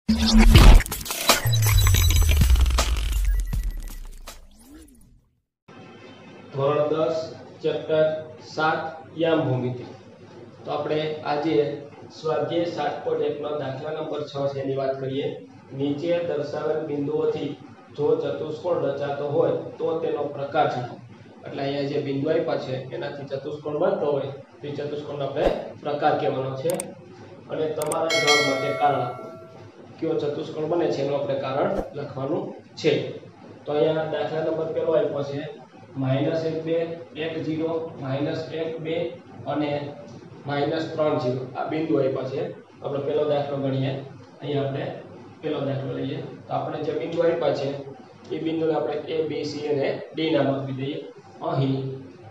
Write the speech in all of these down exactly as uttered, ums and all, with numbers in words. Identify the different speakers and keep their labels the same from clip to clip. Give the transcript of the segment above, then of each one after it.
Speaker 1: ધોરણ દસ ચેપ્ટર સાત યમભૂમિતિ। તો આપણે આજે સ્વાધ્યાય સાત પોઈન્ટ એક નો દાખલા નંબર છ છે એની વાત કરીએ। નીચે દર્શાવેલ બિંદુઓથી જો ચતુષ્કોણ રચાતો હોય તો તેનો પ્રકાર જણાવો। એટલે અહીંયા જે બિંદુ આપ્યા છે એનાથી ચતુષ્કોણ બનતો હોય તો એ ચતુષ્કોણનો આપણે પ્રકાર કહેવાનો છે અને તમારા જવાબ માટે કારણ આપો। કયો ચતુષ્કોણ બને છે એનું આપણે કારણ લખવાનું છે। તો અહીંયા દાખલા નંબર પહેલો આપ્યો છે માઇનસ એક બે એક જીરો માઇનસ એક બે અને માઇનસ ત્રણ જીરો આ બિંદુ આપ્યા છે। આપણે પહેલો દાખલો ગણીએ। અહીંયા આપણે પહેલો દાખલો લઈએ તો આપણે જે બિંદુ આપ્યા છે એ બિંદુને આપણે એ બી સી અને ડી નામ આપી દઈએ। અહીં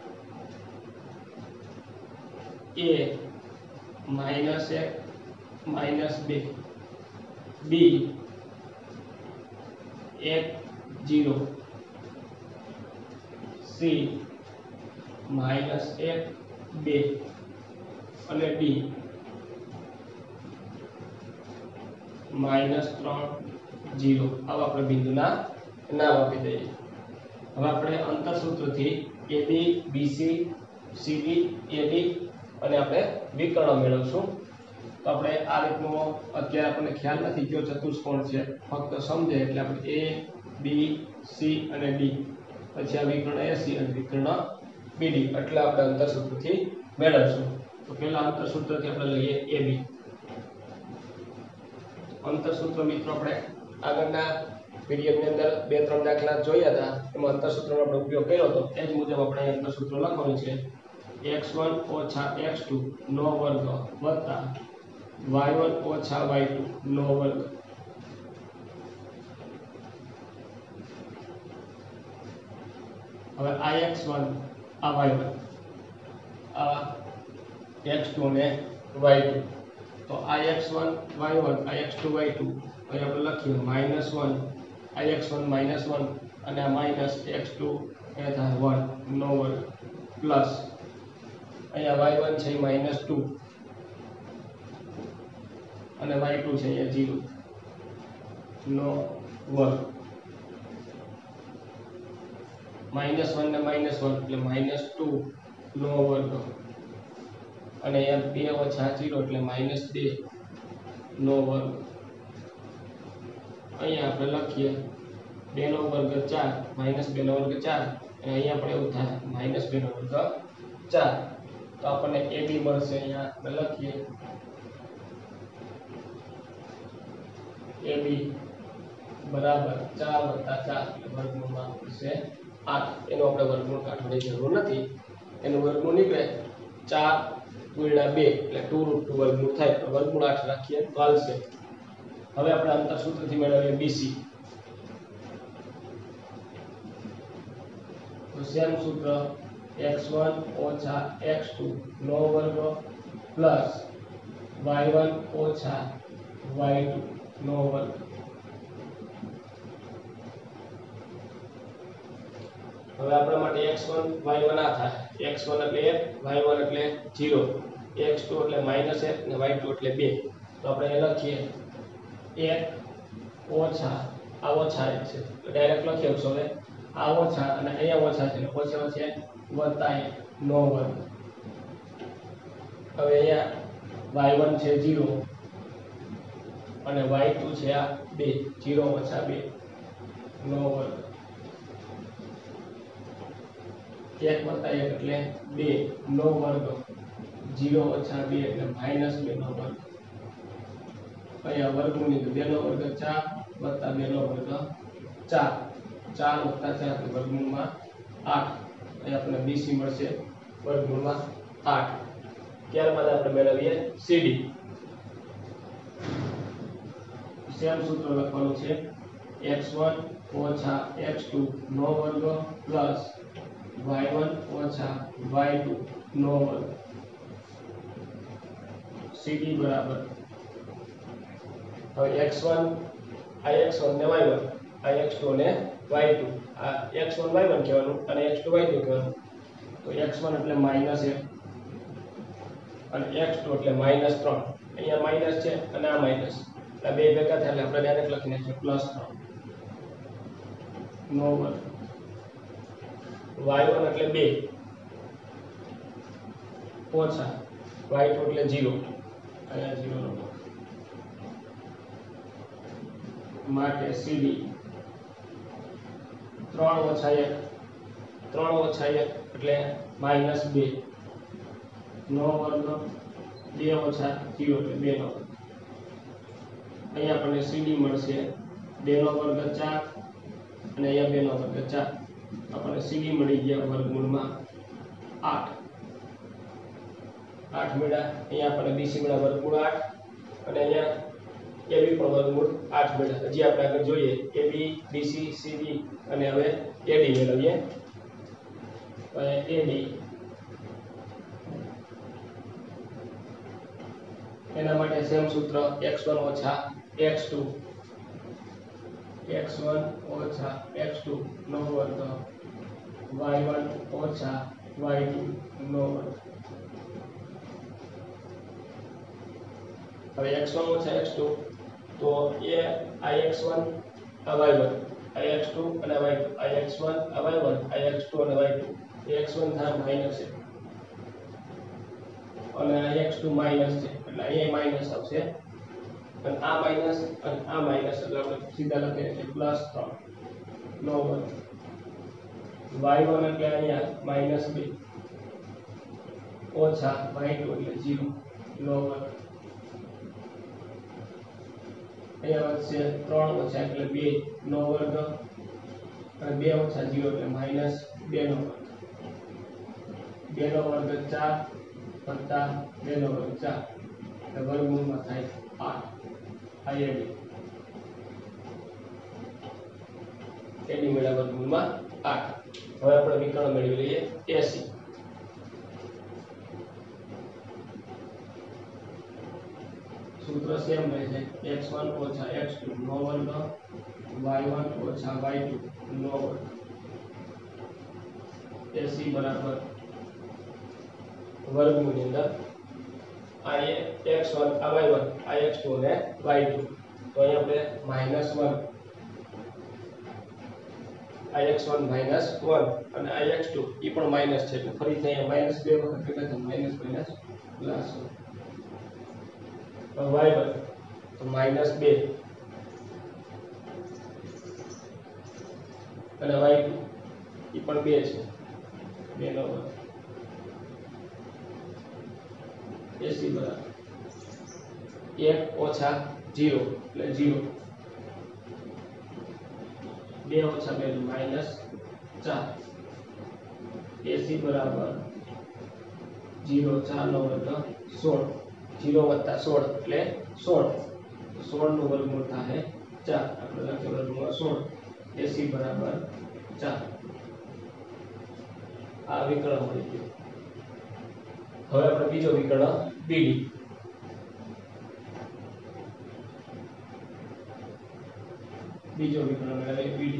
Speaker 1: એ માઇનસ એક માઇનસ બે બી એક જીરો સી માઇનસ એક બે અને ડી માઇનસ ત્રણ જીરો આવા આપણે બિંદુના નામ આપી દઈએ। હવે આપણે અંતરસૂત્રથી એબી બીસી સીડી એડી અને આપણે વિકર્ણ મેળવશું। તો આપણે આ રીતનો અત્યારે આપણને ખ્યાલ નથી કયો ચતુષ્કોણ છે, ફક્ત સમજે એટલે આપણે એ બી સી અને ડી પછી આ વિકર્ણ એસી અને વિકર્ણ બીડી એટલે આપણે અંતરસૂત્રથી મેળવશું। તો પહેલા અંતરસૂત્રથી આપણે લઈએ એબી। અંતરસૂત્ર મિત્રો આપણે આગળના પીરિયડની અંદર બે ત્રણ દાખલા જોયા હતા એમાં અંતરસૂત્રનો આપણે ઉપયોગ કર્યો હતો એ જ મુજબ આપણે અંતરસૂત્ર લખવાનું છે એક્સ વન ઓછા એક્સ ટુ નો વર્ગ વત્તા વાય વન ઓછા વાય ટુ નો વર્ગ। હવે આ એક્સ વન આ વાય વન આ એક્સ ટુ અને વાય ટુ તો આ એક્સ વન વાય વન આ એક્સ ટુ વાય ટુ અહીં આપણે લખ્યું માઇનસ વન આ એક્સ વન માઇનસ વન અને આ માઇનસ એક્સ ટુ એ થાય વન નો વર્ગ પ્લસ અહીંયા વાય વન છે માઇનસ ટુ અને વાય ટુ છે અહીંયા જીરો નો વર્ગ માઇનસ વન ને માઇનસ વન એટલે માઇનસ ટુ નો વર્ગ અને અહીંયા બે ઓછા જીરો એટલે માઇનસ બે નો વર્ગ। અહીંયા આપણે લખીએ બે નો વર્ગ ચાર માઇનસ બે નો વર્ગ ચાર અને અહીંયા આપણે એવું થાય માઇનસ બે નો વર્ગ ચાર। તો આપણને એ બી મળશે। અહીંયા આપણે લખીએ એ બી બરાબર ચાર વત્તા ચાર એટલે વર્ગમૂળમાં આવશે આઠ। એનો આપણે વર્ગમૂળ કાઢવાની જરૂર નથી, એનું વર્ગમૂળ નીકળે ચાર ગુણ્યા બે એટલે ટુ રૂટ ટુ વર્ગમૂળ થાય તો વર્ગમૂળ આઠ રાખીએ તો હાલશે। હવે આપણે અંતરસૂત્રથી મેળવીએ બીસી। તો સેમ સૂત્ર એક્સ વન ઓછા એક્સ ટુ નો વર્ગ પ્લસ વાય વન ઓછા વાય ટુ નો વર્ગ। હવે આપણા માટે એક્સ વન વાય વન આ થાય એક્સ વન એટલે એક વાય વન એટલે જીરો એક્સ ટુ એટલે માઇનસ એક અને વાય ટુ એટલે બે। તો આપણે એ લખીએ એક ઓછા આ ઓછા એક છે તો ડાયરેક્ટ લખી આપશો। હવે આ ઓછા અને અહીંયા ઓછા છે એટલે ઓછા વચ્ચે વત્તા એક નો વર્ગ। હવે અહીંયા વાય વન છે જીરો અને વાય ટુ છે આ બે જીરો ઓછા બે નો વર્ગ એક વત્તા એક એટલે બે નો વર્ગ જીરો ઓછા બે એટલે માઇનસ બે નો વર્ગ। અહીંયા વર્ગમૂળ ની બે નો વર્ગ ચાર વત્તા બે નો વર્ગ ચાર ચાર વત્તા ચાર એટલે વર્ગમૂળમાં આઠ। અહીંયા આપણને બીસી મળશે વર્ગમૂળમાં આઠ। ત્યારબાદ આપણે મેળવીએ સીડી। સેમ સૂત્ર લખવાનું છે એક્સ વન ઓછા એક્સ ટુ નો વર્ગ પ્લસ વાય વન ઓછા વાય ટુ નો વર્ગ સીડી બરાબર હવે એક્સ વન આ એક્સ વન ને વાય વન આ એક્સ ટુ અને વાય ટુ આ એક્સ વન વાય વન કહેવાનું અને એક્સ ટુ વાય ટુ કહેવાનું। તો એક્સ વન એટલે માઇનસ એક અને એક્સ ટુ એટલે માઇનસ ત્રણ। અહીંયા માઇનસ છે અને આ માઇનસ એટલે બે ભેગા થાય એટલે આપણે ડાયરેક્ટ લખી નાખીએ પ્લસ ત્રણ નો વર્ગ વાય વન એટલે બે ઓછા વાય ટુ એટલે ઝીરો અહીંયા ઝીરો નો માટે સીડી ત્રણ ઓછા એક ત્રણ ઓછા એક એટલે માઇનસ બે નો વર્ગ બે ઓછા ઝીરો એટલે બે નો વર્ગ અહીંયા આપણને સીડી મળશે બે નો વર્ગ ચાર અને અહીંયા બે નો વર્ગ ચાર આપણને સીડી મળી ગયા વર્ગમૂળમાં આઠ આઠ મળ્યા અહીંયા આપણને બીસી મળ્યા વર્ગમૂળ આઠ અને અહીંયા એબી પણ વર્ગમૂળ આઠ મળ્યા હજી આપણે આગળ જોઈએ એબી બીસી સીડી અને હવે એડી મેળવીએ એડી એના માટે સેમ સૂત્ર એક્સ વન ઓછા એક્સ ટુ એક્સ વન ઓછા એક્સ ટુ નો વર્ગ વાય વન ઓછા વાય ટુ નો વર્ગ હવે એક્સ વન ઓછા એક્સ ટુ તો એ આ એક્સ વન આ વાય વન આ એક્સ ટુ અને વાય ટુ આ એક્સ વન આ વાય વન આ એક્સ ટુ અને વાય ટુ એક્સ વન થાય માઈનસ છે અને આ એક્સ ટુ માઈનસ છે એટલે અહીંયા માઈનસ આવશે અને આ માઈનસ અને આ માઈનસ એટલે આપણે સીધા લખીએ છીએ પ્લસ ત્રણ નો વર્ગ વાય વન એટલે અહીંયા માઈનસ બે ઓછા વાય ટુ એટલે ઝીરો નો વર્ગ અહીંયા વધશે ત્રણ ઓછા એટલે બે નો વર્ગ અને બે ઓછા ઝીરો એટલે માઈનસ બે નો વર્ગ બે નો વર્ગ ચાર વત્તા બે નો વર્ગ ચાર એટલે વર્ગમૂળમાં થાય આઠ આ એડી એડી મેળવ્યા વર્ગમૂળમાં આઠ હવે આપણે વિકર્ણ મેળવી લઈએ એસી સૂત્ર સેમ રહે છે એક્સ વન ઓછા એક્સ ટુ નો વર્ગ વાય વન ઓછા વાય ટુ નો વર્ગ એસી બરાબર વર્ગમૂળની અંદર આ એક્સ વન આ વાય વન આ એક્સ ટુ અને વાય ટુ તો અહીંયા આપણે માઈનસ વન આ એક્સ વન માઈનસ વન અને આ એક્સ ટુ એ પણ માઈનસ છે એટલે ફરીથી અહીંયા માઈનસ બે વખત ભેગા થાય minus minus plus y one તો માઈનસ બે અને વાય ટુ એ પણ બે છે બે નો વર્ગ એસી બરાબર એક ઓછા ઝીરો એટલે ઝીરો બે ઓછા બે માઇનસ ચાર એસી બરાબર ઝીરો ચાર નો વર્ગ સોળ ઝીરો વત્તા સોળ એટલે સોળ સોળ નું વર્ગમૂળ થાય ચાર આપણે લખીએ વર્ગમૂળ સોળ એસી બરાબર ચાર આ વિકર્ણ મળી ગયું હવે આપણે બીજો વિકર્ણ બીડી બીજો વિકર્ણ મેળવીએ બીડી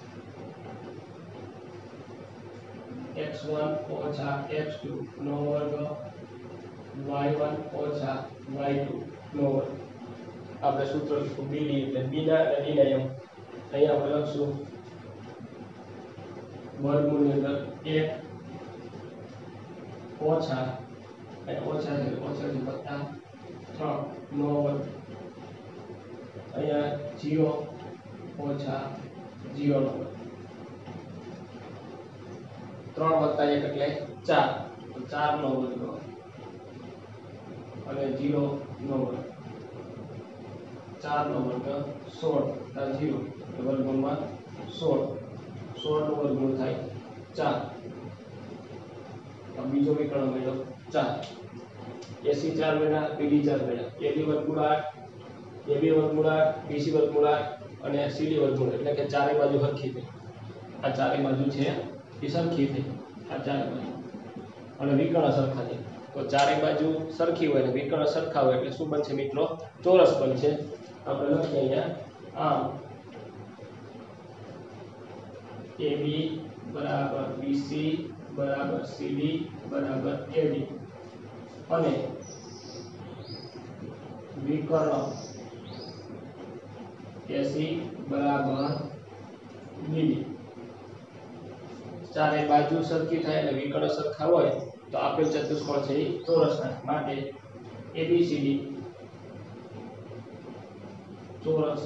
Speaker 1: એક્સ વન ઓછા એક્સ ટુ નો વર્ગ વાય વન ઓછા વાય ટુ નો વર્ગ આપણે સૂત્ર લખીશું બીડી એટલે બીના અને ડીના એમ અહીંયા આપણે લખશું વર્ગમૂળની અંદર એક ઓછા અને ઓછા છે ઓછા છે વત્તા ત્રણ નો વર્ગ અહીંયા ઝીરો ઓછા ઝીરો નો વર્ગ ત્રણ વત્તા એક એટલે ચાર તો ચાર નો વર્ગ અને ઝીરો નો વર્ગ ચાર નો વર્ગ સોળ વત્તા ઝીરો એટલે વર્ગમૂળમાં સોળ સોળ નું વર્ગમૂળ થાય ચાર બીજો વિકર્ણ મળ્યો ચાર એસી ચાર મેળા બીડી ચાર મેળા એબી વર્ગમૂળ આઠ એબી વર્ગમૂળ આઠ બીસી વર્ગમૂળ આઠ અને સીડી વર્ગમૂળ એટલે કે ચારે બાજુ સરખી થઈ આ ચારે બાજુ છે એ સરખી થઈ આ ચારે બાજુ અને વિકર્ણ સરખા છે તો ચારે બાજુ સરખી હોય ને વિકર્ણ સરખા હોય એટલે શું બનશે મિત્રો ચોરસ બનશે આપણે લખીએ અહીંયા આમ એબી બરાબર બીસી બરાબર સીડી બરાબર એડી અને વિકર્ણ એસી બરાબર બીડી। ચારે બાજુ સરખી થાય અને વિકર્ણ સરખા હોય તો આપેલ ચતુષ્કોણ છે એ ચોરસ થાય। માટે એબીસીડી ચોરસ।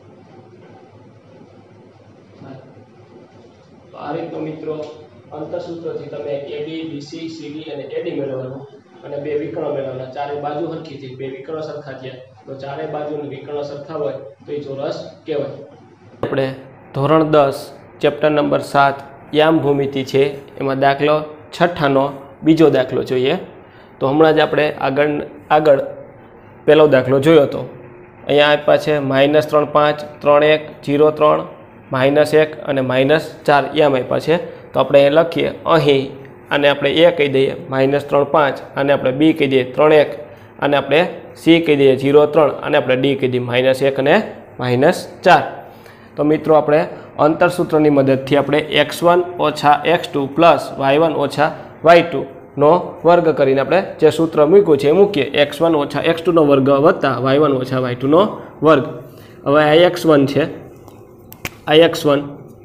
Speaker 1: તો આ રીતનો મિત્રો અંતરસૂત્રથી તમે એબી બીસી સીડી અને એડી મેળવવાનું અને બે વિકર્ણ મેળવવાના। ચારે બાજુ સરખી થઈ, બે વિકર્ણ સરખા થયા તો ચારે બાજુનું વિકર્ણ સરખા હોય તો એ ચોરસ કહેવાય। આપણે ધોરણ દસ ચેપ્ટર નંબર સાત યામભૂમિતિ છે એમાં દાખલો છઠ્ઠાનો બીજો દાખલો જોઈએ। તો હમણાં જ આપણે આગળ આગળ પહેલો દાખલો જોયો હતો। અહીંયા આપ્યા છે માઇનસ ત્રણ પાંચ ત્રણ એક જીરો ત્રણ માઇનસ એક અને માઇનસ ચાર યામ આપ્યા છે। તો આપણે એ લખીએ અહીં આને આપણે એ કહી દઈએ માઇનસ ત્રણ પાંચ, આને આપણે બી કહી દઈએ ત્રણ એક, આને આપણે સી કહી દઈએ જીરો ત્રણ, અને આપણે ડી કહી દઈએ માઇનસ એક અને માઇનસ ચાર। તો મિત્રો આપણે અંતરસૂત્રની મદદથી આપણે એક્સ વન ઓછા x two plus y one ઓછા વાય ટુનો વર્ગ કરીને આપણે જે સૂત્ર મૂક્યું છે એ મૂકીએ। એક્સ વન ઓછા એક્સ ટુનો વર્ગ વત્તા વાય વન ઓછા વાય ટુનો વર્ગ। હવે આ એક્સ વન છે, આ એક્સ વન,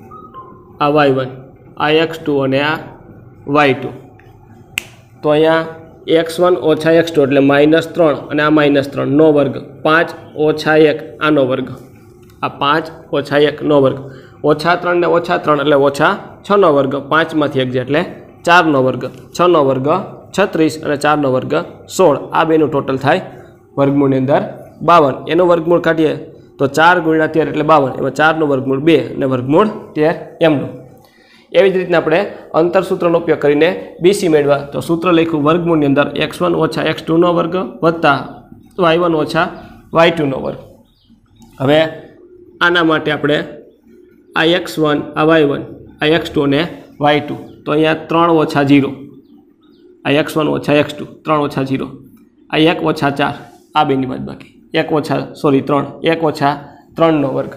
Speaker 1: આ વાય વન, આ એક્સ ટુ અને આ વાય ટુ। તો અહીંયા એક્સ વન ઓછા એક્સ ટુ એટલે માઇનસ ત્રણ અને આ માઇનસ ત્રણનો વર્ગ, પાંચ ઓછા એક આનો વર્ગ, આ પાંચ ઓછા એકનો વર્ગ, ઓછા ત્રણ ને ઓછા ત્રણ એટલે ઓછા છનો વર્ગ, પાંચમાંથી એક છે એટલે ચારનો વર્ગ, છનો વર્ગ છત્રીસ અને ચારનો વર્ગ સોળ। આ બેનું ટોટલ થાય વર્ગમૂળની અંદર બાવન। એનું વર્ગમૂળ કાઢીએ તો ચાર ગુણ્યા તેર એટલે બાવન, એમાં ચારનું વર્ગમૂળ બે અને વર્ગમૂળ તેર એમનું। એવી જ રીતના આપણે અંતરસૂત્રનો ઉપયોગ કરીને બીસી મેળવા તો સૂત્ર લખ્યું વર્ગમૂળની અંદર એક્સ વન ઓછા એક્સ ટુનો વર્ગ વત્તા વાય વન ઓછા વાય ટુનો વર્ગ। હવે આના માટે આપણે આ એક્સ વન, આ વાય વન, આ એક્સ ટુ અને વાય ટુ, તો અહીંયા ત્રણ ઓછા જીરો, આ એક્સ વન ઓછા એક્સ ટુ ત્રણ ઓછા જીરો, આ એક ઓછા ચાર, આ બેની બાદ બાકી એક ઓછા સોરી ત્રણ, એક ઓછા ત્રણનો વર્ગ,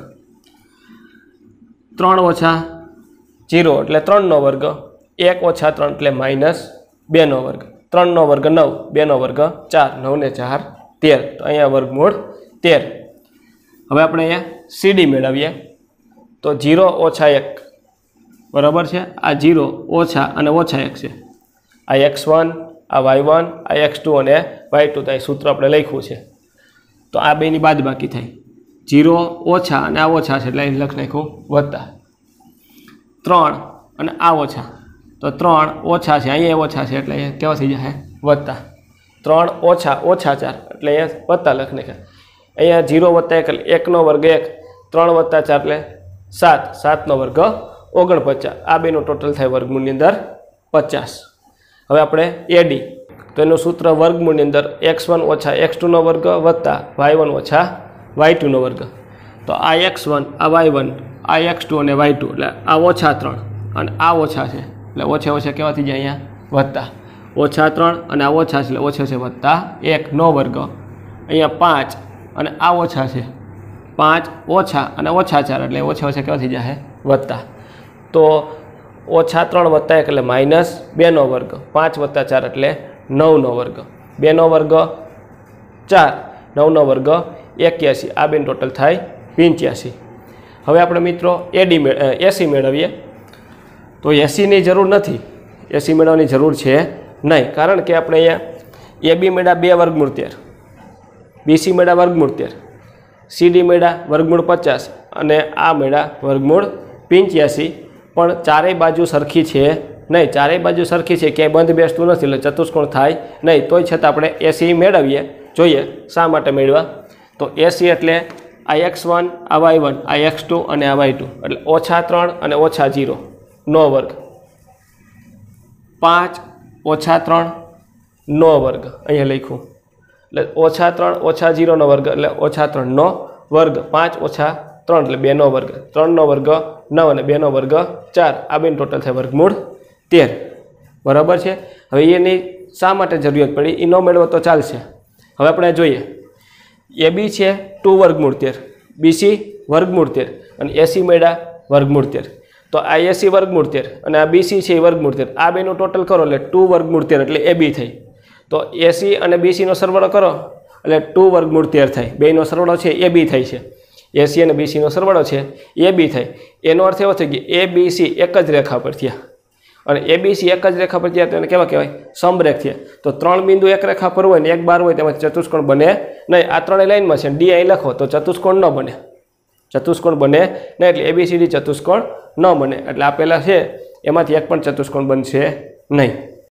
Speaker 1: ત્રણ ઓછા જીરો એટલે ત્રણનો વર્ગ, એક ઓછા ત્રણ એટલે માઇનસ બેનો વર્ગ, ત્રણનો વર્ગ નવ, બેનો વર્ગ ચાર, નવ ને ચાર તેર। તો અહીંયા વર્ગમૂળ તેર। હવે આપણે અહીંયા સીડી મેળવીએ તો જીરો ઓછા એક બરાબર છે, આ જીરો ઓછા અને ઓછા એક છે, આ એક્સ વન, આ વાય વન, આ એક્સ ટુ અને વાય ટુ, તો અહીં સૂત્ર આપણે લખ્યું છે। તો આ બેની બાદ બાકી થાય, જીરો ઓછા અને આ ઓછા છે એટલે અહીં લખ નાખ્યું વત્તા, ત્રણ અને આ ઓછા, તો ત્રણ ઓછા છે અહીંયા ઓછા છે એટલે અહીંયા કેવા થઈ જશે વત્તા, ત્રણ ઓછા ઓછા ચાર એટલે અહીંયા વત્તા લખ નાખ્યા। અહીંયા જીરો વત્તા એક એટલે એકનો વર્ગ એક, ત્રણ વત્તા ચાર એટલે સાત, સાતનો વર્ગ ઓગણપચાસ। આ બેનું ટોટલ થાય વર્ગમૂળની અંદર પચાસ। હવે આપણે એડી તો એનું સૂત્ર વર્ગમૂળની અંદર એક્સ વન ઓછા એક્સ ટુનો વર્ગ વત્તા વાય વન ઓછા વાય ટુનો વર્ગ। તો આ એક્સ વન, આ વાય વન, આ એક્સ ટુ અને વાય ટુ એટલે આ ઓછા ત્રણ અને આ ઓછા છે એટલે ઓછા ઓછા કેવા થઈ જાય અહીંયા વત્તા, ઓછા ત્રણ અને આ ઓછા છે એટલે ઓછા છે વત્તા એકનો વર્ગ, અહીંયા પાંચ અને આ ઓછા છે, પાંચ ઓછા અને ઓછા ચાર એટલે ઓછા ઓછા કેવા થઈ જાય વત્તા। તો ઓછા ત્રણ વત્તા એક એટલે માઇનસ બેનો વર્ગ, પાંચ વત્તા ચાર એટલે નવનો વર્ગ, બેનો વર્ગ ચાર, નવનો વર્ગ એક્યાસી। આ બેન ટોટલ થાય પંચ્યાસી। હવે આપણે મિત્રો એડી એસી મેળવીએ તો એસીની જરૂર નથી, એસી મેળવવાની જરૂર છે નહીં, કારણ કે આપણે અહીંયા એબી મેળા બે વર્ગમૂળ તેર, બીસી મેળા વર્ગમૂળ તેર, સીડી મેળા વર્ગમૂળ પચાસ અને આ મેળા વર્ગમૂળ પંચ્યાસી। પણ ચારેય બાજુ સરખી છે નહીં, ચારેય બાજુ સરખી છે, ક્યાંય બંધ બેસતું નથી એટલે ચતુષ્કોણ થાય નહીં, તોય છતાં આપણે એસી મેળવીએ। જોઈએ શા માટે મેળવા, તો એસી એટલે આ એક્સ વન, આ વાય વન, આ એક્સ ટુ અને આ વાય ટુ એટલે ઓછા ત્રણ અને ઓછા જીરો નો વર્ગ, પાંચ ઓછા ત્રણ નો વર્ગ અહીંયા લખ્યું એટલે ઓછા ત્રણ ઓછા જીરોનો વર્ગ એટલે ઓછા ત્રણનો વર્ગ, પાંચ ઓછા ત્રણ એટલે બેનો વર્ગ, ત્રણનો વર્ગ નવ અને બેનો વર્ગ ચાર। આ બેન ટોટલ થાય વર્ગમૂળ તેર બરાબર છે। હવે એની શા માટે જરૂરિયાત પડી એ ન મેળવો તો ચાલશે। હવે આપણે જોઈએ એબી છે ટુ વર્ગમૂળ તેર, બીસી વર્ગમૂળ તેર અને એસી મેળા વર્ગમૂળ તેર। તો આ એસી વર્ગમૂળ તેર અને આ બીસી છે એ વર્ગમૂળ તેર, આ બેનું ટોટલ કરો એટલે ટુ વર્ગમૂળ તેર એટલે એબી થઈ। તો એસી અને બીસીનો સરવાળો કરો એટલે ટુ વર્ગમૂળ તેર થાય, બેનો સરવાળો છે એ બી થાય છે। એસી અને બીસીનો સરવાળો છે એ બી થાય એનો અર્થ એવો થાય કે એ બી સી એક જ રેખા પર થયા અને એ બી સી એક જ રેખા પર થયા તો એને કેવા કહેવાય સમરેખ થયા તો ત્રણ બિંદુ એક રેખા પર હોય ને એક બાર હોય તેમાં ચતુષ્કોણ બને નહીં આ ત્રણેય લાઈનમાં છે ડી અહીં લખો તો ચતુષ્કોણ ન બને ચતુષ્કોણ બને નહીં એટલે એબીસીડી ચતુષ્કોણ ન બને એટલે આ પહેલાં છે એમાંથી એક પણ ચતુષ્કોણ બનશે નહીં।